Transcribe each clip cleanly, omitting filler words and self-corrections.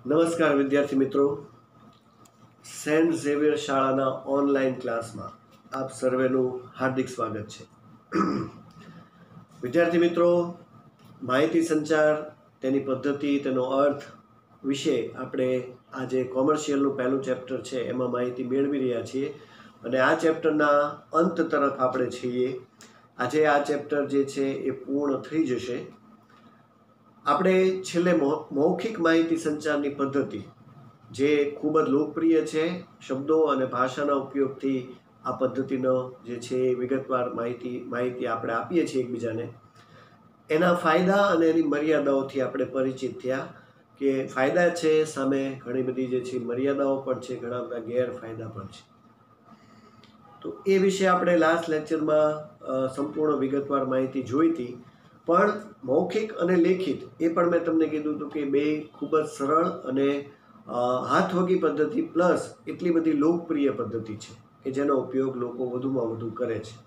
નમસ્કાર વિદ્યાર્થી મિત્રો, સેન્ટ ઝેવિયર શાળાના ઓનલાઈન ક્લાસમાં આપ સર્વેનું હાર્દિક સ્વાગત છે। વિદ્યાર્થી મિત્રો, માહિતી સંચાર, તેની પદ્ધતિ, તેનો અર્થ વિશે આપણે આજે કોમર્શિયલનું પહેલું ચેપ્ટર છે એમાં માહિતી મેળવી રહ્યા છીએ અને આ ચેપ્ટરના અંત તરફ આપણે છીએ। આજે આ ચેપ્ટર જે છે એ પૂર્ણ થઈ જશે। આપણે છેલ્લે મૌખિક માહિતી સંચારની પદ્ધતિ જે ખૂબ જ લોકપ્રિય છે, શબ્દો અને ભાષાના ઉપયોગથી આ પદ્ધતિનો જે છે વિગતવાર માહિતી આપણે આપીએ છીએ એકબીજાને। એના ફાયદા અને એની મર્યાદાઓથી આપણે પરિચિત થયા કે ફાયદા છે, સામે ઘણી બધી જે છે મર્યાદાઓ પણ છે, ઘણા બધા ગેરફાયદા પણ છે। તો એ વિશે આપણે લાસ્ટ લેક્ચરમાં સંપૂર્ણ વિગતવાર માહિતી જોઈ હતી। પણ મૌખિક અને લેખિત એ પણ મેં તમને કીધું હતું કે બે ખૂબ જ સરળ અને હાથવગી પદ્ધતિ પ્લસ એટલી બધી લોકપ્રિય પદ્ધતિ છે કે જેનો ઉપયોગ લોકો વધુમાં વધુ કરે છે।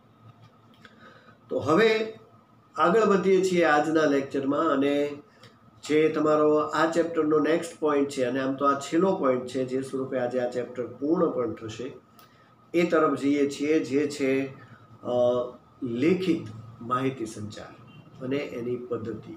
તો હવે આગળ વધીએ છીએ આજના લેક્ચરમાં અને જે તમારો આ ચેપ્ટરનો નેક્સ્ટ પોઈન્ટ છે અને આમ તો આ છેલ્લો પોઈન્ટ છે જે સ્વરૂપે આજે આ ચેપ્ટર પૂર્ણ પણ થશે એ તરફ જઈએ છીએ, જે છે લેખિત માહિતી સંચાર અને એની પદ્ધતિ।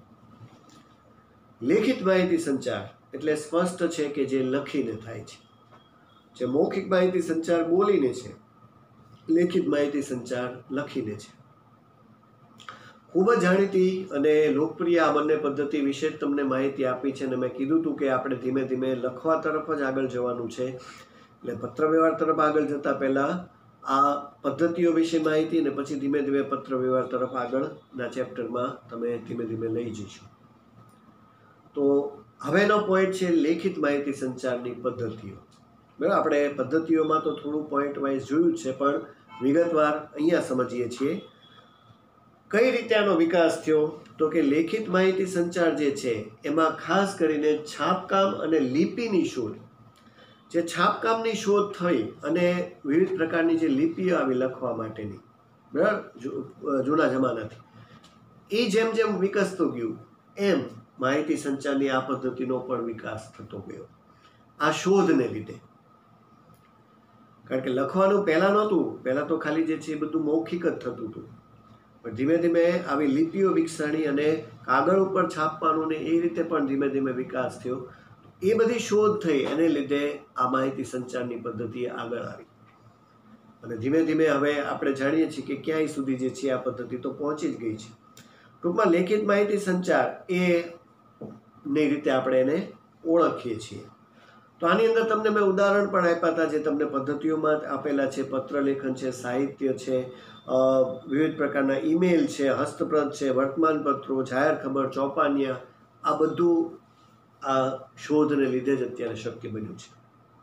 લેખિત માહિતી સંચાર એટલે સ્પષ્ટ છે કે જે લખીને થાય છે। જે મૌખિક માહિતી સંચાર બોલીને છે, લેખિત માહિતી સંચાર લખીને છે। ખૂબ જ જાણીતી અને લોકપ્રિય આ બંને પદ્ધતિ વિશે જ તમને માહિતી આપી છે અને મેં કીધું હતું કે આપણે ધીમે ધીમે લખવા તરફ જ આગળ જવાનું છે। એટલે પત્રવ્યવહાર તરફ આગળ જતાં પહેલાં આ પદ્ધતિઓ વિશે માહિતી અને પછી ધીમે ધીમે પત્રવ્યવહાર તરફ આગળના ચેપ્ટરમાં તમે ધીમે ધીમે લઈ જઈશું। તો હવેનો પોઈન્ટ છે લેખિત માહિતી સંચારની પદ્ધતિઓ। બરાબર, આપણે પદ્ધતિઓમાં તો થોડું પોઈન્ટ વાઇઝ જોયું જ છે, પણ વિગતવાર અહીંયા સમજીએ છીએ કઈ રીતે આનો વિકાસ થયો। તો કે લેખિત માહિતી સંચાર જે છે એમાં ખાસ કરીને છાપકામ અને લિપિની શોધ, જે છાપકામની શોધ થઈ અને વિવિધ પ્રકારની જે લિપિઓ આવી લખવા માટેની, બરાબર, જૂના જમાનાથી, એ જેમ જેમ વિકસતું ગયું એમ માહિતી સંચારની આ પદ્ધતિનો પણ વિકાસ થતો ગયો આ શોધને લીધે। કારણ કે લખવાનું પહેલાં નહોતું, પહેલાં તો ખાલી જે છે એ બધું મૌખિક જ થતું હતું, પણ ધીમે ધીમે આવી લિપિઓ વિકસાણી અને કાગળ ઉપર છાપવાનું ને એ રીતે પણ ધીમે ધીમે વિકાસ થયો। એ બધી શોધ થઈ, એને લીધે આ માહિતી સંચારની પદ્ધતિ આગળ આવી અને ધીમે ધીમે હવે આપણે જાણીએ છીએ કે ક્યાંય સુધી જે છે આ પદ્ધતિ તો પહોંચી જ ગઈ છે। ટૂંકમાં લેખિત માહિતી સંચાર ની રીતે આપણે એને ઓળખીએ છીએ। તો આની અંદર તમને મેં ઉદાહરણ પણ આપ્યા હતા જે તમને પદ્ધતિઓમાં આપેલા છે। પત્રલેખન છે, સાહિત્ય છે, વિવિધ પ્રકારના ઈમેલ છે, હસ્તપ્રદ છે, વર્તમાનપત્રો, જાહેર ખબર, ચોપાનિયા, આ બધું આ શોધને લીધે જ અત્યારે શક્ય બન્યું છે,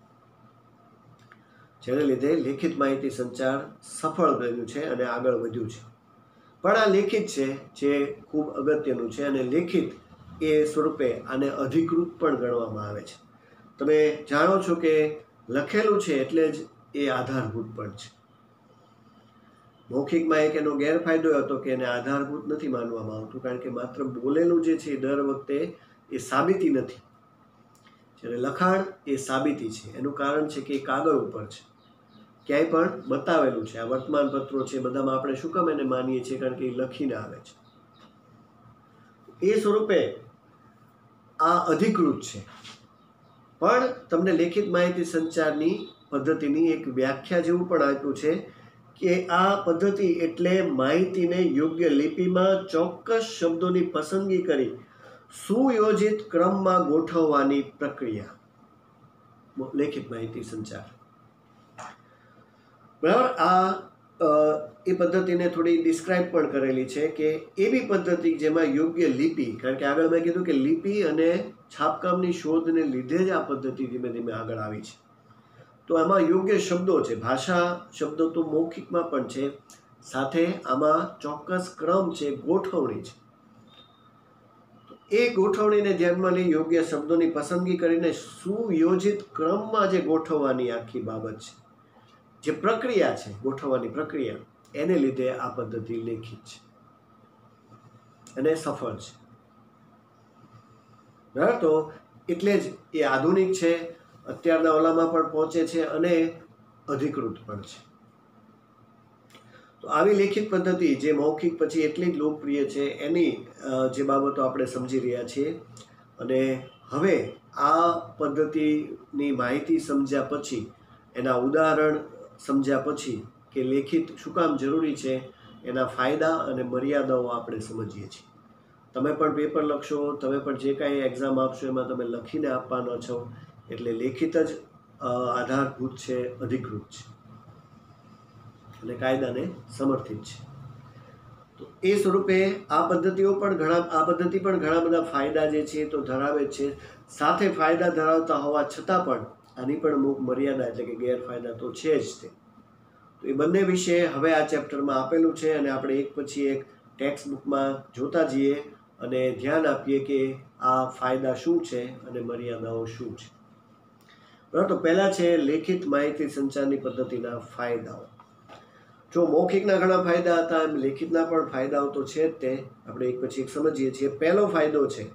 જેને લીધે લેખિત માહિતી સંચાર સફળ બન્યું છે અને આગળ વધ્યું છે। પણ આ લેખિત છે જે ખૂબ અગત્યનું છે અને લેખિત એ સ્વરૂપે આને અધિકૃત પણ ગણવામાં આવે છે। તમે જાણો છો કે લખેલું છે એટલે જ એ આધારભૂત પણ છે। મૌખિકમાં એક એનો ગેરફાયદો હતો કે એને આધારભૂત નથી માનવામાં આવતું, કારણ કે માત્ર બોલેલું જે છે દર વખતે એ સાબિતી નથી, જ્યારે લખાણ એ સાબિતી છે। એનું કારણ છે કે એ કાગળ ઉપર છે, ક્યાંય પણ બતાવેલું છે। આ વર્તમાનપત્રો છે બધામાં આપણે શું કામ એને માનીએ છીએ? કારણ કે એ લખીને આવે છે। એ સ્વરૂપે આ અધિકૃત છે। પણ તમને લેખિત માહિતી સંચારની પદ્ધતિની એક વ્યાખ્યા જેવું પણ આપ્યું છે કે આ પદ્ધતિ એટલે માહિતીને યોગ્ય લિપિમાં ચોક્કસ શબ્દોની પસંદગી કરી સુયોજિત ક્રમમાં ગોઠવવાની પ્રક્રિયા, લેખિત માહિતી સંચાર। બરાબર, આ એ પદ્ધતિને થોડી ડિસ્ક્રાઇબ પણ કરેલી છે કે એવી પદ્ધતિ જેમાં યોગ્ય લિપિ, કારણ કે આગળ મેં કીધું કે લિપિ અને છાપકામની શોધને લીધે જ આ પદ્ધતિ ધીમે ધીમે આગળ આવી છે। તો આમાં યોગ્ય શબ્દો છે, ભાષા શબ્દો તો મૌખિકમાં પણ છે, સાથે આમાં ચોક્કસ ક્રમ છે, ગોઠવણી છે। એ ગોઠવણીને ધ્યાનમાં લઈ યોગ્ય શબ્દોની પસંદગી કરીને સુયોજિત ક્રમમાં જે ગોઠવવાની આખી બાબત છે, જે પ્રક્રિયા છે, ગોઠવવાની પ્રક્રિયા, એને લીધે આ પદ્ધતિ લેખિત છે અને સફળ છે। બરાબર, તો એટલે જ એ આધુનિક છે, અત્યારના ઓલામાં પણ પહોંચે છે અને અધિકૃત પણ છે. તો આવી લેખિત પદ્ધતિ જે મૌખિક પછી એટલી જ લોકપ્રિય છે, એની જે બાબતો આપણે સમજી રહ્યા છીએ. અને હવે આ પદ્ધતિની માહિતી સમજ્યા પછી, એના ઉદાહરણ સમજ્યા પછી કે લેખિત શું કામ જરૂરી છે, એના ફાયદા અને મર્યાદાઓ આપણે સમજીએ છીએ. તમે પણ પેપર લખશો, તમે પણ જે કાંઈ એક્ઝામ આપશો એમાં તમે લખીને આપવાનો છો, એટલે લેખિત જ આધારભૂત છે, અધિકૃત છે અને કાયદાને સમર્થિત છે. તો એ સ્વરૂપે આ પદ્ધતિ પણ ઘણા બધા ફાયદા જે છે તો ધરાવે છે. સાથે ફાયદા ધરાવતા હોવા છતાં પણ આની પણ અમુક મર્યાદા એટલે કે ગેરફાયદા તો છે જ તે. તો એ બંને વિશે હવે આ ચેપ્ટરમાં આપેલું છે અને આપણે એક પછી એક ટેક્સ્ટ બુકમાં જોતા જઈએ અને ધ્યાન આપીએ કે આ ફાયદા શું છે અને મર્યાદાઓ શું છે. બરાબર, તો પહેલા છે લેખિત માહિતી સંચારની પદ્ધતિના ફાયદાઓ. જો મૌખિકના ઘણા ફાયદા હતા, એમ લેખિતના પણ ફાયદાઓ તો છે જ તે. આપણે એક પછી એક સમજીએ છીએ. પહેલો ફાયદો છે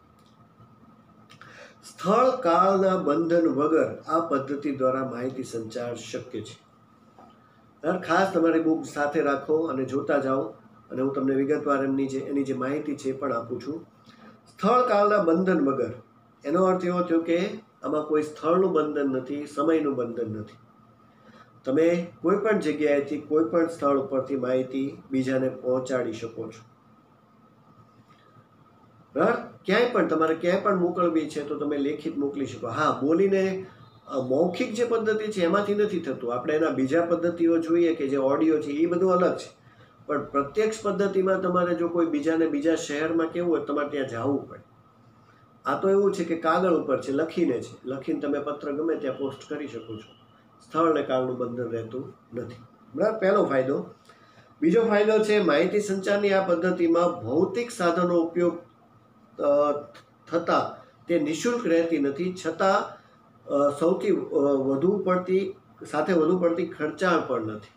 સ્થળ કાળના બંધન વગર આ પદ્ધતિ દ્વારા માહિતી સંચાર શક્ય છે. ખાસ તમારી બુક સાથે રાખો અને જોતા જાઓ અને હું તમને વિગતવાર એની જે માહિતી છે એ પણ આપું છું. સ્થળ કાળના બંધન વગર એનો અર્થ એવો થયો કે આમાં કોઈ સ્થળનું બંધન નથી, સમયનું બંધન નથી. તમે કોઈ પણ જગ્યાએથી કોઈ પણ સ્થળ ઉપરથી માહિતી બીજાને પહોંચાડી શકો છો. બરાબર, ક્યાંય પણ તમારે ક્યાંય પણ મોકલવી છે તો તમે લેખિત મોકલી શકો. હા, બોલીને મૌખિક જે પદ્ધતિ છે એમાંથી નથી થતું. આપણે એના બીજા પદ્ધતિઓ જોઈએ કે જે ઓડિયો છે એ બધું અલગ છે, પણ પ્રત્યક્ષ પદ્ધતિમાં તમારે જો કોઈ બીજાને બીજા શહેરમાં કેવું હોય તમારે ત્યાં જવું પડે. આ તો એવું છે કે કાગળ ઉપર છે, લખીને તમે પત્ર ગમે ત્યાં પોસ્ટ કરી શકો છો. સ્થળ અને કાળનું બંધન રહેતું નથી. બરાબર, પહેલો ફાયદો. બીજો ફાયદો છે માહિતી સંચારની આ પદ્ધતિમાં ભૌતિક સાધનો ઉપયોગ થતા તે નિઃશુલ્ક રહેતી નથી, છતાં સૌથી વધુ પડતી ખર્ચાળ પણ નથી.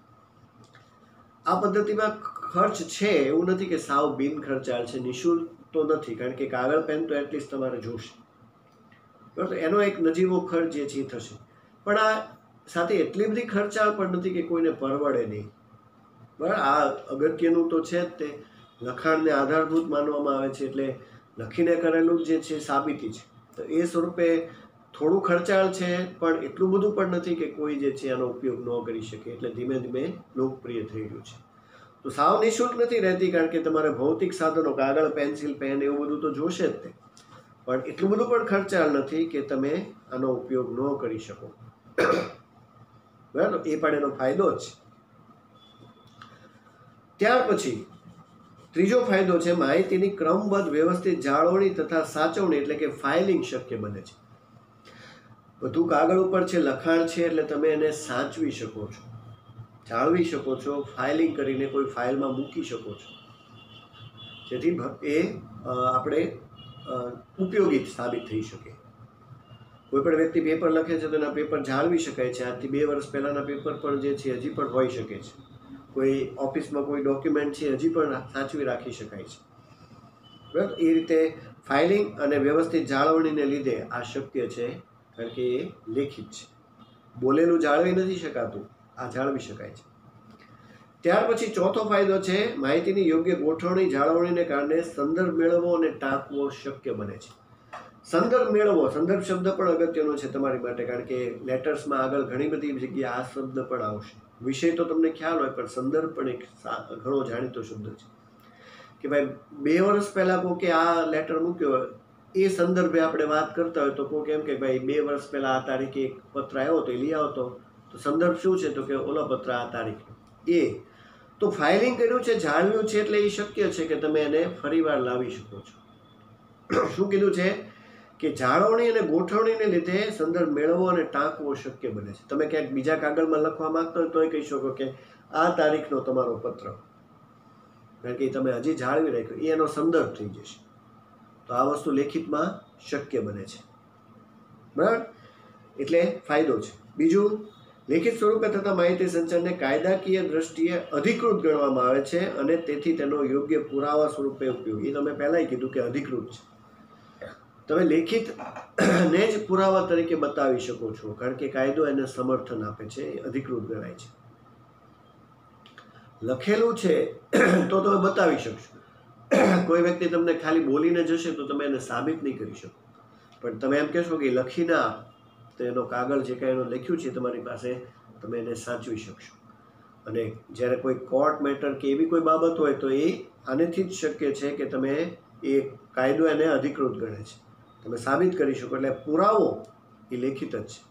આ પદ્ધતિમાં ખર્ચ છે, એવું નથી કે સાવ બિન ખર્ચાળ છે, નિઃશુલ્ક તો નથી, કારણ કે કાગળ પેન તો એટલીસ્ટ તમારે જોશે. બરાબર, એનો એક નજીવો ખર્ચ જે છે થશે, પણ આ સાથે એટલી બધી ખર્ચાળ પણ નથી કે કોઈને પરવડે નહીં. બરાબર, આ અગત્યનું તો છે જ તે. લખાણને આધારભૂત માનવામાં આવે છે, એટલે લખીને કરેલું જે છે સાબિતી છે. તો એ સ્વરૂપે થોડું ખર્ચાળ છે, પણ એટલું બધું પણ નથી કે કોઈ જે છે આનો ઉપયોગ ન કરી શકે. એટલે ધીમે ધીમે લોકપ્રિય થઈ રહ્યું છે. તો સાવ નિઃશુલ્ક નથી રહેતી, કારણ કે તમારે ભૌતિક સાધનો કાગળ, પેન્સિલ, પેન એવું બધું તો જોશે જ તે, પણ એટલું બધું પણ ખર્ચાળ નથી કે તમે આનો ઉપયોગ ન કરી શકો. બરાબર, એ પણ એનો ફાયદો જ છે. ત્યાર પછી ત્રીજો ફાયદો છે માહિતીની ક્રમબદ્ધ વ્યવસ્થિત જાળવણી તથા સાચવણી, એટલે કે ફાઇલિંગ શક્ય બને છે. બધું કાગળ ઉપર છે, લખાણ છે, એટલે તમે એને સાચવી શકો છો, જાળવી શકો છો, ફાઇલિંગ કરીને કોઈ ફાઇલમાં મૂકી શકો છો, જેથી એ આપણે ઉપયોગી સાબિત થઈ શકે. કોઈ પણ વ્યક્તિ પેપર લખે છે તો એના પેપર જાળવી શકાય છે. આજથી 2 વર્ષ પહેલાંના પેપર પણ જે છે હજી પણ હોઈ શકે છે. કોઈ ઓફિસમાં કોઈ ડોક્યુમેન્ટ છે હજી પણ સાચવી રાખી શકાય છે. બરાબર, એ રીતે ફાઇલિંગ અને વ્યવસ્થિત જાળવણીને લીધે આ શક્ય છે, કારણ કે એ લેખિત છે. બોલેલું જાળવી નથી શકાતું, આ જાળવી શકાય છે. ત્યાર પછી ચોથો ફાયદો છે માહિતીની યોગ્ય ગોઠવણી જાળવણીને કારણે સંદર્ભ મેળવવો અને ટાંકવો શક્ય બને છે. સંદર્ભ મેળવવો, સંદર્ભ શબ્દ પણ અગત્યનો છે તમારી માટે, કારણ કે લેટર્સમાં આગળ ઘણી બધી જગ્યાએ આ શબ્દ પણ આવશે. વિષય તો તમને ખ્યાલ હોય, પણ સંદર્ભ પણ એક ઘણો જાણીતો શબ્દ છે. કે ભાઈ 2 વર્ષ પહેલાં કોકે આ લેટર મૂક્યો, એ સંદર્ભે આપણે વાત કરતા હોય તો કોક એમ કે ભાઈ 2 વર્ષ પહેલાં આ તારીખે એક પત્ર આવ્યો તો એ લઈ આવતો. તો સંદર્ભ શું છે? તો કે ઓલો પત્ર આ તારીખે. એ તો ફાઇલિંગ કર્યું છે, જાળવ્યું છે, એટલે એ શક્ય છે કે તમે એને ફરીવાર લાવી શકો છો. શું કીધું છે કે જાળવણી અને ગોઠવણીને લીધે સંદર્ભ મેળવવો અને ટાંકવો શક્ય બને છે. તમે ક્યાંક બીજા કાગળમાં લખવા માંગતા હોય તોય કહી શકો કે આ તારીખનો તમારો પત્ર, કારણ કે તમે હજી જાળવી રાખ્યો, એ એનો સંદર્ભ થઈ જશે. તો આ વસ્તુ લેખિતમાં શક્ય બને છે. બરાબર, એટલે ફાયદો છે. બીજું, લેખિત સ્વરૂપે થતા માહિતી સંચારને કાયદાકીય દ્રષ્ટિએ અધિકૃત ગણવામાં આવે છે અને તેથી તેનો યોગ્ય પુરાવા સ્વરૂપે ઉપયોગ. એ તમે પહેલાંય કીધું કે અધિકૃત છે. તમે લેખિતને જ પુરાવા તરીકે બતાવી શકો છો, કારણ કે કાયદો એને સમર્થન આપે છે, એ અધિકૃત ગણાય છે. લખેલું છે તો તમે બતાવી શકશો. કોઈ વ્યક્તિ તમને ખાલી બોલીને જશે તો તમે એને સાબિત નહીં કરી શકો, પણ તમે એમ કહેશો કે લખીને આપ, તો એનો કાગળ જે કાંઈ એનું લખ્યું છે તમારી પાસે, તમે એને સાચવી શકશો. અને જ્યારે કોઈ કોર્ટ મેટર કે એવી કોઈ બાબત હોય તો એ આનેથી જ શક્ય છે કે તમે એ કાયદો એને અધિકૃત ગણે છે, તમે સાબિત કરી શકો. એટલે પુરાવો એ લેખિત જ છે,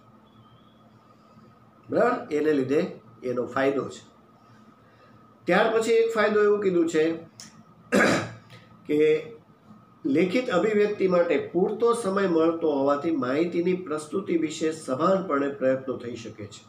બરાબર? એને લીધે એનો ફાયદો છે. ત્યાર પછી એક ફાયદો એવું કીધું છે કે લેખિત અભિવ્યક્તિ માટે પૂરતો સમય મળતો હોવાથી માહિતીની પ્રસ્તુતિ વિશે સભાનપણે પ્રયત્નો થઈ શકે છે.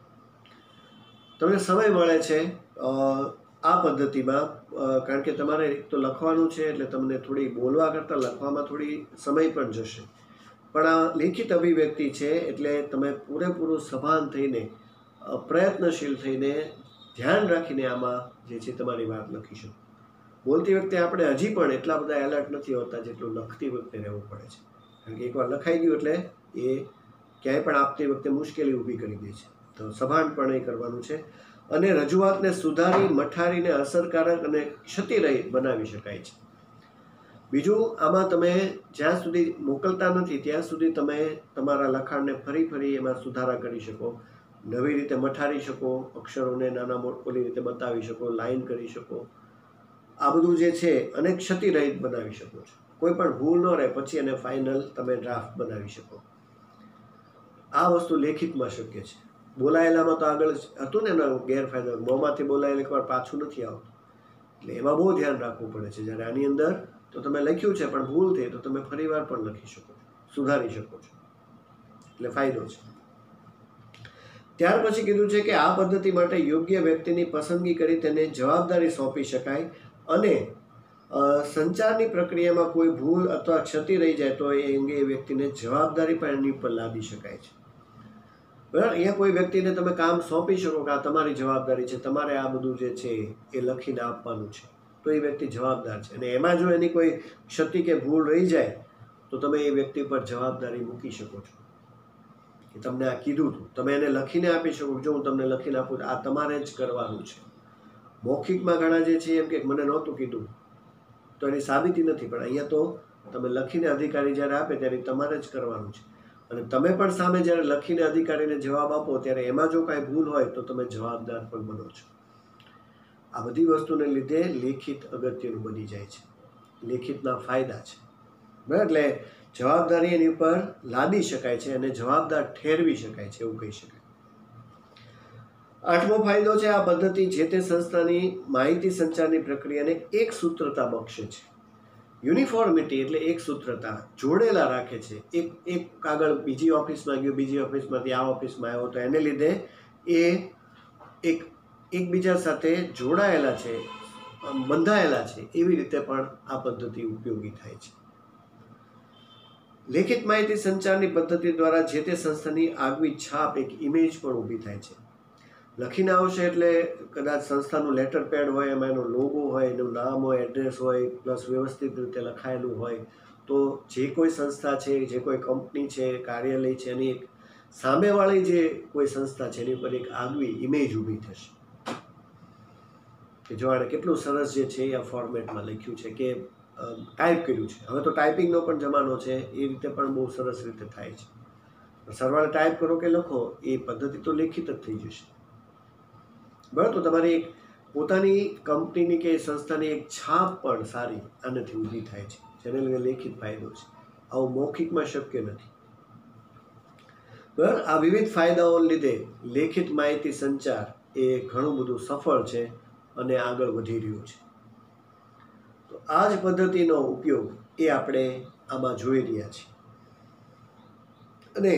તમને સમય મળે છે આ પદ્ધતિમાં, કારણ કે તમારે એક તો લખવાનું છે એટલે તમને થોડી બોલવા કરતાં લખવામાં થોડી સમય પણ જશે, પણ આ લેખિત અભિવ્યક્તિ છે એટલે તમે પૂરેપૂરું સભાન થઈને, પ્રયત્નશીલ થઈને, ધ્યાન રાખીને આમાં જે છે તમારી વાત લખી શકો. બોલતી વખતે આપણે હજી પણ એટલા બધા એલર્ટ નથી હોતા જેટલું લખતી વખતે રહેવું પડે છે, કારણ કે એકવાર લખાઈ ગયું એટલે એ ક્યાંય પણ આપતી વખતે મુશ્કેલી ઊભી કરી દે છે. તો સભાનપણે કરવાનું છે અને રજૂઆતને સુધારી, મઠારીને અસરકારક અને ક્ષતિરહિત બનાવી શકાય છે. બીજું, આમાં તમે જ્યાં સુધી મોકલતા નથી ત્યાં સુધી તમે તમારા લખાણને ફરી એમાં સુધારા કરી શકો, નવી રીતે મઠારી શકો, અક્ષરોને નાના ઓલી રીતે બતાવી શકો, લાઈન કરી શકો, આ બધું જે છે અને ક્ષતિરહિત બનાવી શકો છો. કોઈ પણ ભૂલ ન રહે પછી એને ફાઇનલ તમે ડ્રાફ્ટ બનાવી શકો. આ વસ્તુ લેખિતમાં શક્ય છે. બોલાયેલામાં તો આગળ હતું ને એના ગેરફાયદા, મોંમાંથી બોલાયેલ એકવાર પાછું નથી આવતું, એટલે એમાં બહુ ધ્યાન રાખવું પડે છે. જ્યારે આની અંદર તો તમે લખ્યું છે પણ ભૂલ થઈ તો તમે ફરીવાર પણ લખી શકો છો, સુધારી શકો છો, એટલે ફાયદો છે. ત્યાર પછી કીધું છે કે આ પદ્ધતિ માટે યોગ્ય વ્યક્તિની પસંદગી કરી તેને જવાબદારી સોંપી શકાય અને સંચારની પ્રક્રિયામાં કોઈ ભૂલ અથવા ક્ષતિ રહી જાય તો એ અંગે એ વ્યક્તિને જવાબદારી પણ એની ઉપર લાદી શકાય છે. બરાબર? અહીંયા કોઈ વ્યક્તિને તમે કામ સોંપી શકો કે આ તમારી જવાબદારી છે, તમારે આ બધું જે છે એ લખીને આપવાનું છે, તો એ વ્યક્તિ જવાબદાર છે. અને એમાં જો એની કોઈ ક્ષતિ કે ભૂલ રહી જાય તો તમે એ વ્યક્તિ પર જવાબદારી મૂકી શકો છો કે તમને આ કીધું હતું, તમે એને લખીને આપી શકો. જો હું તમને લખીને આપું આ તમારે જ કરવાનું છે. મૌખિકમાં ઘણા જે છે એમ કે મને નહોતું કીધું તો એની સાબિતી નથી, પણ અહીંયા તો તમે લખીને અધિકારી જ્યારે આપે ત્યારે તમારે જ કરવાનું છે. અને તમે પણ સામે જ્યારે લખીને અધિકારીને જવાબ આપો ત્યારે એમાં જો કાંઈ ભૂલ હોય તો તમે જવાબદાર પણ બનો છો. આ બધી વસ્તુને લીધે લેખિત અગત્યનું બની જાય છે. લેખિતના ફાયદા છે, બરાબર? એટલે જવાબદારી એની ઉપર લાદી શકાય છે અને જવાબદાર ઠેરવી શકાય છે, એવું કહી શકાય. 8મો ફાયદો છે, આ પદ્ધતિ જે તે સંસ્થાની માહિતી સંચારની પ્રક્રિયાને એક સૂત્રતા બક્ષે છે. યુનિફોર્મિટી એટલે એક સૂત્રતા, જોડેલા રાખે છે. એક કાગળ બીજી ઓફિસમાં ગયો, બીજી ઓફિસમાંથી આ ઓફિસમાં આવ્યો, તો એને લીધે એ એકબીજા સાથે જોડાયેલા છે, બંધાયેલા છે. એવી રીતે પણ આ પદ્ધતિ ઉપયોગી થાય છે. લેખિત માહિતી સંચારની પદ્ધતિ દ્વારા જે તે સંસ્થાની આગવી છાપ, એક ઇમેજ પણ ઊભી થાય છે. લખીને આવશે એટલે કદાચ સંસ્થાનું લેટર પેડ હોય, એમાં એનો લોગો હોય, એનું નામ હોય, એડ્રેસ હોય, પ્લસ વ્યવસ્થિત રીતે લખાયેલું હોય, તો જે કોઈ સંસ્થા છે, જે કોઈ કંપની છે, કાર્યાલય છે, એની એક સામેવાળી જે કોઈ સંસ્થા છે એની ઉપર એક આગવી ઇમેજ ઊભી થશે કે જો આને કેટલું સરસ જે છે એ ફોર્મેટમાં લખ્યું છે કે ટાઈપ કર્યું છે. હવે તો ટાઈપિંગનો પણ જમાનો છે, એ રીતે પણ બહુ સરસ રીતે થાય છે. સરવાળે ટાઈપ કરો કે લખો એ પદ્ધતિ તો લેખિત જ થઈ જશે, બરાબર? તો તમારી એક પોતાની કંપનીની કે સંસ્થાની એક છાપ પણ સારી આનાથી ઊભી થાય છે, જેને લીધે લેખિત ફાયદો છે. આવું મૌખિકમાં શક્ય નથી, બરાબર? આ વિવિધ ફાયદાઓને લીધે લેખિત માહિતી સંચાર એ ઘણું બધું સફળ છે અને આગળ વધી રહ્યું છે. તો આ જ પદ્ધતિનો ઉપયોગ એ આપણે આમાં જોઈ રહ્યા છીએ અને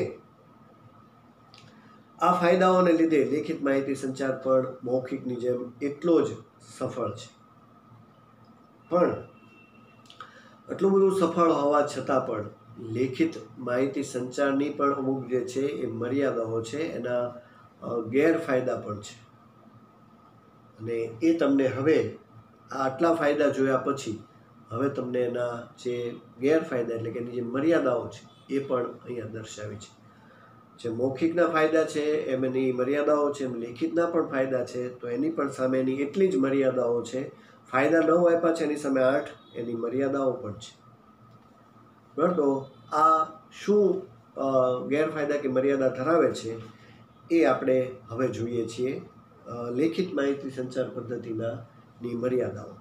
આ ફાયદાઓને લીધે લેખિત માહિતી સંચાર પણ મૌખિકની જેમ એટલો જ સફળ છે. પણ આટલું બધું સફળ હોવા છતાં પણ લેખિત માહિતી સંચારની પણ અમુક જે છે એ મર્યાદાઓ છે, એના ગેરફાયદા પણ છે. અને એ તમને હવે આટલા ફાયદા જોયા પછી હવે તમને એના જે ગેરફાયદા એટલે કે એની જે મર્યાદાઓ છે એ પણ અહીંયા દર્શાવી છે. જે મૌખિકના ફાયદા છે એમ એની મર્યાદાઓ છે, એમ લેખિતના પણ ફાયદા છે, તો એની પણ સામે એની એટલી જ મર્યાદાઓ છે. ફાયદા 9 આપ્યા છે, એની સામે 8 એની મર્યાદાઓ પણ છે. બરાબર, તો આ શું ગેરફાયદા કે મર્યાદા ધરાવે છે એ આપણે હવે જોઈએ છીએ લેખિત માહિતી સંચાર પદ્ધતિના મર્યાદાઓ.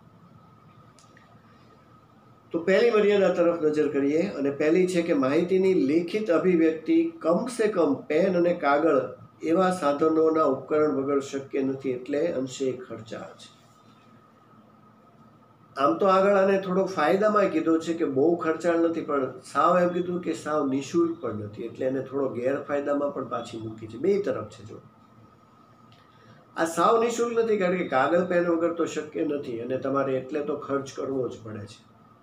તો પહેલી મર્યાદા તરફ નજર કરીએ, અને પહેલી છે કે માહિતીની લેખિત અભિવ્યક્તિ કમસે કમ પેન અને કાગળ એવા સાધનોના ઉપકરણ વગર શક્ય નથી, એટલે અંશે ખર્ચાળ છે. આમ તો આગળ આને થોડો ફાયદામાં કીધો છે કે બહુ ખર્ચાળ નથી, પણ સાવ એમ કીધું કે સાવ નિઃશુલ્ક પણ નથી, એટલે એને થોડો ગેરફાયદામાં પણ પાછી મૂકી છે. બે તરફ છે. જો આ સાવ નિઃશુલ્ક નથી, કારણ કે કાગળ પેન વગર તો શક્ય નથી, અને તમારે એટલે તો ખર્ચ કરવો જ પડે છે.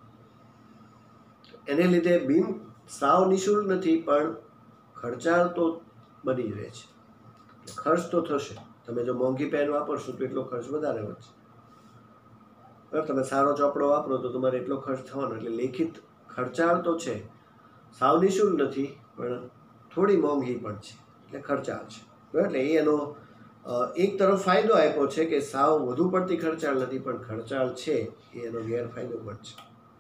એને લીધે સાવ નિઃશુલ્ક નથી, પણ ખર્ચાળ તો બની રહે છે. ખર્ચ તો થશે. તમે જો મોંઘી પેન વાપરશો તો એટલો ખર્ચ વધારે વધશે. તમે સારો ચોપડો વાપરો તો તમારે એટલો ખર્ચ થવાનો, એટલે લેખિત ખર્ચાળ તો છે, સાવ નિઃશુલ્ક નથી, પણ થોડી મોંઘી પણ છે, એટલે ખર્ચાળ છે. એટલે એનો એક તરફ ફાયદો આપ્યો છે કે સાવ વધુ પડતી ખર્ચાળ નથી, પણ ખર્ચાળ છે, એ એનો ગેરફાયદો પણ છે.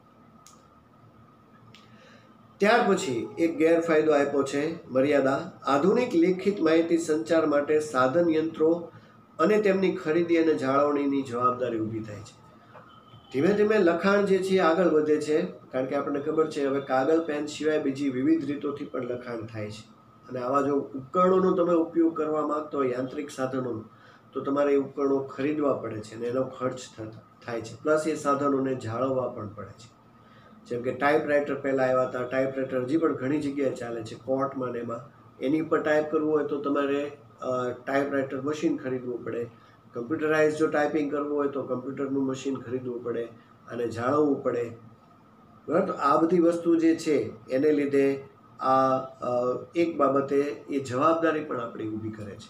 ત્યાર પછી એક ગેરફાયદો આપ્યો છે મર્યાદા, આધુનિક લેખિત માહિતી સંચાર માટે સાધન યંત્રો અને તેમની ખરીદી અને જાળવણીની જવાબદારી ઊભી થાય છે. ધીમે ધીમે લખાણ જે છે આગળ વધે છે, કારણ કે આપણને ખબર છે હવે કાગળ પેન સિવાય બીજી વિવિધ રીતોથી પણ લખાણ થાય છે. અને આવા જો ઉપકરણોનો તમે ઉપયોગ કરવા માંગતો હોય, યાંત્રિક સાધનોનો, તો તમારે એ ઉપકરણો ખરીદવા પડે છે અને એનો ખર્ચ થાય છે. પ્લસ એ સાધનોને જાળવવા પણ પડે છે. જેમ કે ટાઈપરાઇટર પહેલાં આવ્યા હતા, ટાઈપરાઇટર હજી પણ ઘણી જગ્યાએ ચાલે છે, કોર્ટમાં ને એમાં. એની ઉપર ટાઈપ કરવું હોય તો તમારે ટાઈપરાઇટર મશીન ખરીદવું પડે. કમ્પ્યુટરાઇઝ જો ટાઈપિંગ કરવું હોય તો કમ્પ્યુટરનું મશીન ખરીદવું પડે, અને જાળવવું પડે. બરાબર, તો આ બધી વસ્તુ જે છે એને લીધે આ એક બાબતે એ જવાબદારી પણ આપણી ઊભી કરે છે.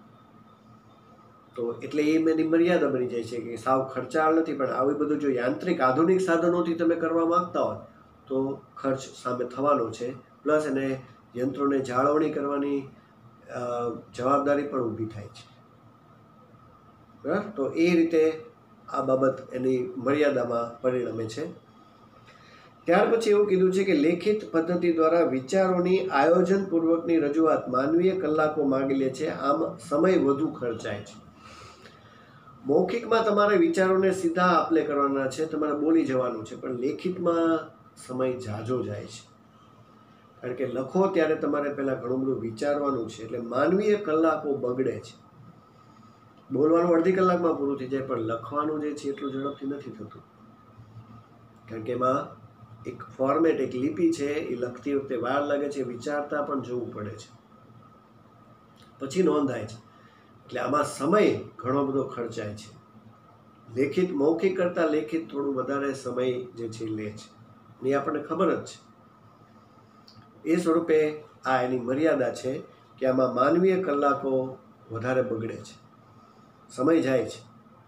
તો એટલે એ એની મર્યાદા બની જાય છે કે સાવ ખર્ચાળ નથી, પણ આવી બધું જો યાંત્રિક આધુનિક સાધનોથી તમે કરવા માંગતા હોય તો ખર્ચ સામે થવાનો છે. પ્લસ એને યંત્રોને જાળવણી કરવાની જવાબદારી પણ ઊભી થાય છે. બરાબર, તો એ રીતે આ બાબત એની મર્યાદામાં પરિણમે છે. ત્યાર પછી એવું કીધું છે કે લેખિત પદ્ધતિ દ્વારા વિચારોની આયોજનપૂર્વકની રજૂઆત માનવીય કલાકો માગી લે છે, આમ સમય વધુ ખર્ચાય છે. મૌખિકમાં તમારે વિચારોને સીધા આપલે કરવાના છે, તમારે બોલી જવાનું છે, પણ લેખિતમાં સમય ઝાઝો જાય છે. કારણ કે લખો ત્યારે તમારે પહેલાં ઘણું બધું વિચારવાનું છે, એટલે માનવીય કલાકો બગડે છે. બોલવાનું અડધી કલાકમાં પૂરું થઈ જાય, પણ લખવાનું જે છે એટલું ઝડપથી નથી થતું. કારણ કે એમાં એક ફોર્મેટ, એક લિપિ છે, એ લખતી વખતે વાર લાગે છે, વિચારતા પણ જવું પડે છે, પછી નોંધાય છે. એટલે આમાં સમય ઘણો બધો ખર્ચાય છે. લેખિત મૌખિક કરતાં લેખિત થોડું વધારે સમય જે છે લે છે, એ આપણને ખબર જ છે. એ સ્વરૂપે આ એની મર્યાદા છે કે આમાં માનવીય કલાકો વધારે બગડે છે, સમય જાય છે.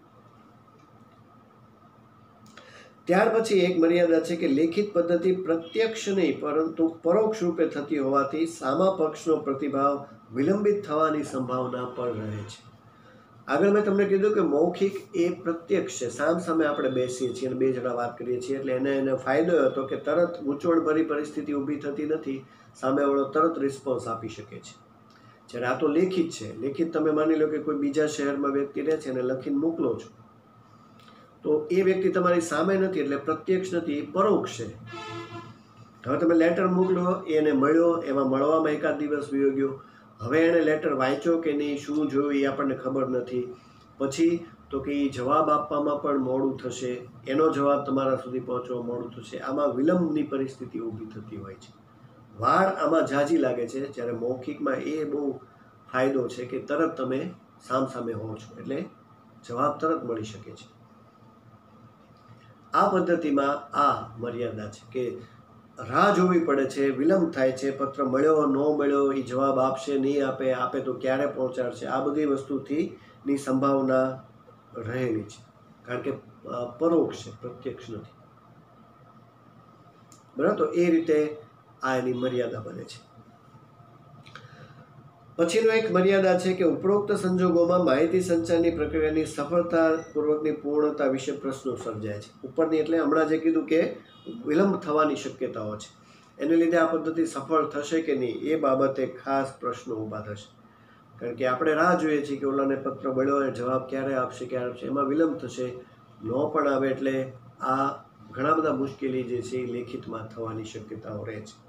ત્યાર પછી એક મર્યાદા છે કે લેખિત પદ્ધતિ પ્રત્યક્ષ નહીં પરંતુ પરોક્ષ રૂપે થતી હોવાથી સામા પક્ષનો પ્રતિભાવ વિલંબિત થવાની સંભાવના પણ રહે છે. આગળ મેં તમને કીધું કે મૌખિક એ પ્રત્યક્ષ છે, સામે આપણે બેસીએ છીએ અને બે જણા વાત કરીએ છીએ, એટલે એને ફાયદો એ હતો કે તરત ગૂંચવણભરી પરિસ્થિતિ ઊભી થતી નથી, સામેવાળો તરત રિસ્પોન્સ આપી શકે છે. જ્યારે આ તો લેખિત છે. લેખિત તમે માની લો કે કોઈ બીજા શહેરમાં વ્યક્તિ રહે છે અને લખીને મોકલો છો, તો એ વ્યક્તિ તમારી સામે નથી, એટલે પ્રત્યક્ષ નથી, એ પરોક્ષ છે. હવે તમે લેટર મોકલો, એને મળ્યો, એમાં મળવામાં એકાદ દિવસ વયો ગયો, હવે એણે લેટર વાંચ્યો કે નહીં, શું જોયું એ આપણને ખબર નથી. પછી તો કે એ જવાબ આપવામાં પણ મોડું થશે, એનો જવાબ તમારા સુધી પહોંચવા મોડું થશે. આમાં વિલંબની પરિસ્થિતિ ઊભી થતી હોય છે. વાર આમાં ઝાઝી લાગે છે. જ્યારે મૌખિકમાં એ બહુ ફાયદો છે કે તરત તમે સામસામે હો છો, એટલે જવાબ તરત મળી શકે છે. આ પદ્ધતિમાં આ મર્યાદા છે કે રાહ જોવી પડે છે, વિલંબ થાય છે, પત્ર મળ્યો ન મળ્યો, એ જવાબ આપશે નહીં આપે, આપે તો ક્યારે પહોંચાડશે, આ બધી વસ્તુથી ની સંભાવના રહેલી છે. કારણ કે પરોક્ષ છે, પ્રત્યક્ષ નથી. બરાબર. તો એ રીતે આ એની મર્યાદા બને છે. પછીનો એક મર્યાદા છે કે ઉપરોક્ત સંજોગોમાં માહિતી સંચારની પ્રક્રિયાની સફળતાપૂર્વકની પૂર્ણતા વિશે પ્રશ્નો સર્જાય છે. ઉપરની એટલે હમણાં જે કીધું કે વિલંબ થવાની શક્યતાઓ છે, એને લીધે આ પદ્ધતિ સફળ થશે કે નહીં એ બાબતે ખાસ પ્રશ્નો ઊભા થશે. કારણ કે આપણે રાહ જોઈએ છીએ કે ઓલાને પત્ર મળ્યો હોય, જવાબ ક્યારે આપશે, એમાં વિલંબ થશે. ન પણ આવે એટલે આ ઘણા બધા મુશ્કેલી જે છે એ લેખિતમાં થવાની શક્યતાઓ રહે છે.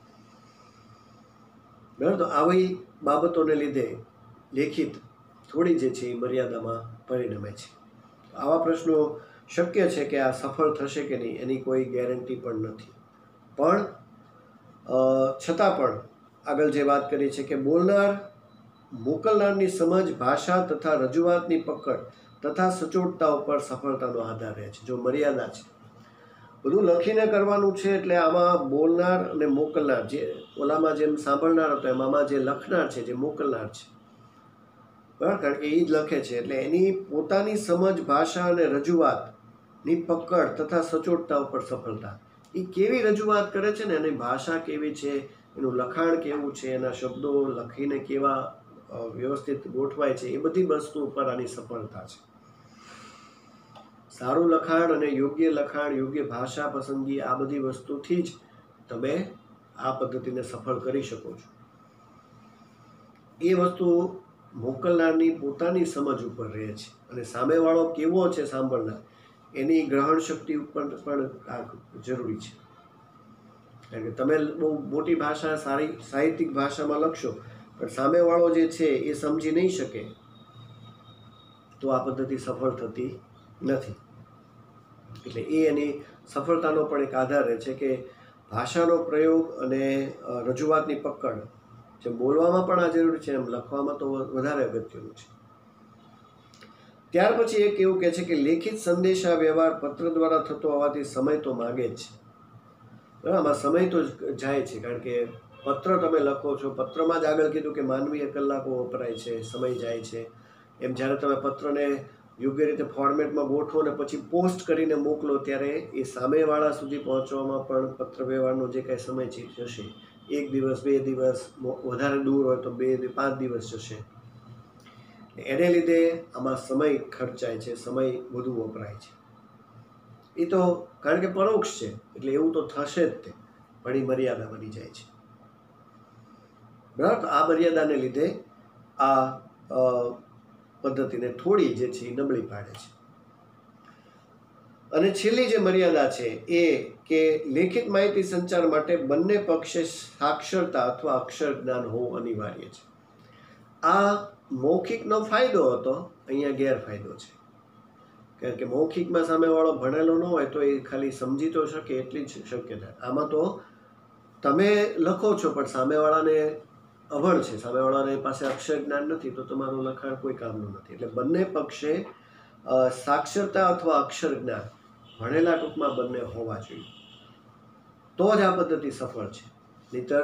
બરાબર. તો આવી બાબતોને લીધે લેખિત થોડી જે છે એ મર્યાદામાં પરિણમે છે. આવા પ્રશ્નો શક્ય છે કે આ સફળ થશે કે નહીં એની કોઈ ગેરંટી પણ નથી. પણ છતાં પણ આગળ જે વાત કરી છે કે બોલનાર મોકલનારની સમજ, ભાષા તથા રજૂઆતની પકડ તથા સચોટતા ઉપર સફળતાનો આધાર રહે છે. જો મર્યાદા છે, બધું લખીને કરવાનું છે એટલે આમાં બોલનાર અને મોકલનાર, જે ઓલામાં જેમ સાંભળનાર હતો એમાં જે લખનાર છે, જે મોકલનાર છે, બરાબર, કારણ કે એ જ લખે છે એટલે એની પોતાની સમજ, ભાષા અને રજૂઆતની પકડ તથા સચોટતા ઉપર સફળતા. એ કેવી રજૂઆત કરે છે ને, એની ભાષા કેવી છે, એનું લખાણ કેવું છે, એના શબ્દો લખીને કેવા વ્યવસ્થિત ગોઠવાય છે, એ બધી વસ્તુ ઉપર આની સફળતા છે. સારું લખાણ અને યોગ્ય લખાણ, યોગ્ય ભાષા પસંદગી, આ બધી વસ્તુથી જ તમે આ પદ્ધતિને સફળ કરી શકો છો. એ વસ્તુ મોકલનારની પોતાની સમજ ઉપર રહે છે અને સામેવાળો કેવો છે સાંભળનાર, એની ગ્રહણ શક્તિ ઉપર પણ આ જરૂરી છે. કારણ કે તમે બહુ મોટી ભાષા, સારી સાહિત્યિક ભાષામાં લખશો પણ સામેવાળો જે છે એ સમજી નહીં શકે તો આ પદ્ધતિ સફળ થતી નથી. એટલે એ એની સફળતાનો પણ એક આધાર રહે છે કે ભાષાનો પ્રયોગ અને રજૂઆતની પકડ, જેમ બોલવામાં પણ આ જરૂરી છે એમ લખવામાં તો વધારે અગત્યનું છે. ત્યાર પછી એક એવું કહે છે કે લેખિત સંદેશા વ્યવહાર પત્ર દ્વારા થતો હોવાથી સમય તો માગે જ છે. બરાબર, આમાં સમય તો જાય છે કારણ કે પત્ર તમે લખો છો, પત્રમાં જ આગળ કીધું કે માનવીય કલાકો વપરાય છે, સમય જાય છે. એમ જ્યારે તમે પત્રને યોગ્ય રીતે ફોર્મેટમાં ગોઠવો ને પછી પોસ્ટ કરીને મોકલો ત્યારે એ સામેવાળા સુધી પહોંચવામાં પણ પત્ર વ્યવહારનો જે કાંઈ સમય છે જશે. 1 દિવસ, 2 દિવસ, વધારે દૂર હોય તો 2-5 દિવસ જશે. એને લીધે આમાં સમય ખર્ચાય છે, સમય વધુ વપરાય છે. એ તો કારણ કે પરોક્ષ છે એટલે એવું તો થશે જ તે, પણ એ મર્યાદા બની જાય છે. બરાબર. આ મર્યાદાને લીધે આ પદ્ધતિને થોડી જે છે એ નબળી પાડે છે. અને છેલ્લી જે મર્યાદા છે એ કે લેખિત માહિતી સંચાર માટે બંને પક્ષે સાક્ષરતા અથવા અક્ષર જ્ઞાન હોવું અનિવાર્ય છે. આ મૌખિકનો ફાયદો હતો, અહીંયા ગેરફાયદો છે. કારણ કે મૌખિકમાં સામેવાળો ભણેલો ન હોય તો એ ખાલી સમજી તો શકે એટલી જ શક્યતા. આમાં તો તમે લખો છો પણ સામેવાળાને અભણ છે, સામેવાળાની પાસે અક્ષર જ્ઞાન નથી તો તમારું લખાણ કોઈ કામનું નથી. એટલે બંને પક્ષે સાક્ષરતા અથવા અક્ષર જ્ઞાન, ભણેલા ટૂંકમાં બંને હોવા જોઈએ તો જ આ પદ્ધતિ સફળ છે, નહીતર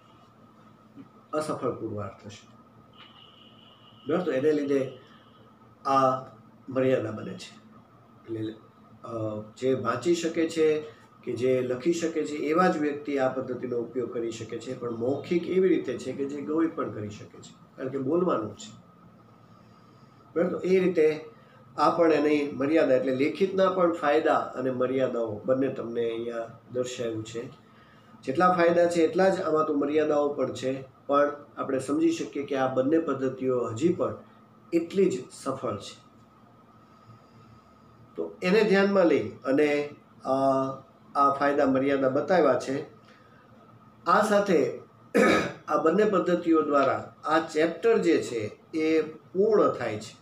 અસફળ પુરવાર થશે. બરાબર. તો એને લીધે આ મર્યાદા બને છે. એટલે જે વાંચી શકે છે કે જે લખી શકે છે એવા જ વ્યક્તિ આ પદ્ધતિનો ઉપયોગ કરી શકે છે. પણ મૌખિક એવી રીતે છે કે જે કોઈ પણ કરી શકે છે કારણ કે બોલવાનું છે. બરાબર. તો એ રીતે આ પણ એની મર્યાદા, એટલે લેખિતના પણ ફાયદા અને મર્યાદાઓ બંને તમને અહીંયા દર્શાવ્યું છે. જેટલા ફાયદા છે એટલા જ આમાં તો મર્યાદાઓ પણ છે. પણ આપણે સમજી શકીએ કે આ બંને પદ્ધતિઓ હજી પણ એટલી જ સફળ છે. તો એને ધ્યાનમાં લઈ અને આ ફાયદા મર્યાદા બતાવ્યા છે. આ સાથે આ બંને પદ્ધતિઓ દ્વારા આ ચેપ્ટર જે છે એ પૂર્ણ થાય છે.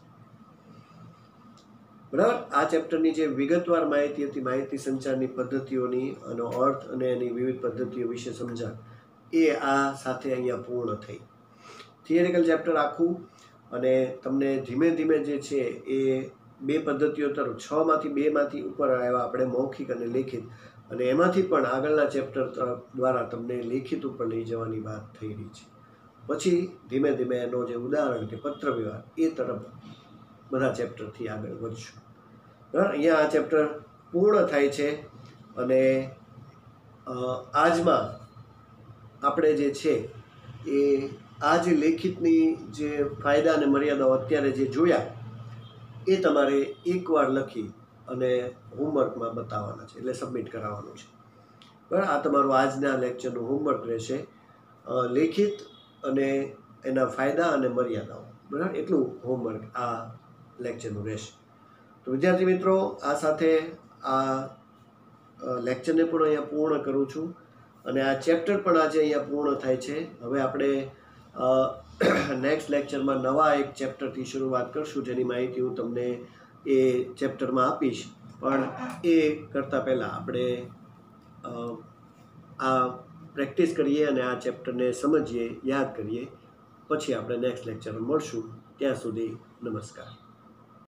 બરાબર. આ ચેપ્ટરની જે વિગતવાર માહિતી હતી, માહિતી સંચારની પદ્ધતિઓની આનો અર્થ અને એની વિવિધ પદ્ધતિઓ વિશે સમજાણ, એ આ સાથે અહીંયા પૂર્ણ થઈ. થિયરિકલ ચેપ્ટર આખું, અને તમને ધીમે ધીમે જે છે એ 2 પદ્ધતિઓ તરફ, 6માંથી 2માંથી ઉપર આવ્યા આપણે, મૌખિક અને લેખિત, અને એમાંથી પણ આગળના ચેપ્ટર તરફ દ્વારા તમને લેખિત ઉપર લઈ જવાની વાત થઈ રહી છે. પછી ધીમે ધીમે એનો જે ઉદાહરણ કે પત્ર વ્યવહાર એ તરફ બધા ચેપ્ટરથી આગળ વધશું. બરાબર. અહીંયા આ ચેપ્ટર પૂર્ણ થાય છે અને આજમાં આપણે જે છે એ આ જે લેખિતની જે ફાયદા અને મર્યાદાઓ અત્યારે જે જોયા એ તમારે એકવાર લખી અને હોમવર્કમાં બતાવવાના છે, એટલે સબમિટ કરાવવાનું છે. બરાબર, આ તમારું આજના લેક્ચરનું હોમવર્ક રહેશે, લેખિત અને એના ફાયદા અને મર્યાદાઓ. બરાબર, એટલું હોમવર્ક આ લેક્ચરનું રહેશે. તો વિદ્યાર્થી મિત્રો, આ સાથે આ લેક્ચરને પણ અહીંયા પૂર્ણ કરું છું અને આ ચેપ્ટર પણ આજે અહીંયા પૂર્ણ થાય છે. હવે આપણે નેક્સ્ટ લેક્ચરમાં નવા એક ચેપ્ટરથી શરૂઆત કરશું, જેની માહિતી હું તમને એ ચેપ્ટરમાં આપીશ. પણ એ કરતાં પહેલાં આપણે આ પ્રેક્ટિસ કરીએ અને આ ચેપ્ટરને સમજીએ, યાદ કરીએ, પછી આપણે નેક્સ્ટ લેક્ચરમાં મળશું. ત્યાં સુધી નમસ્કાર.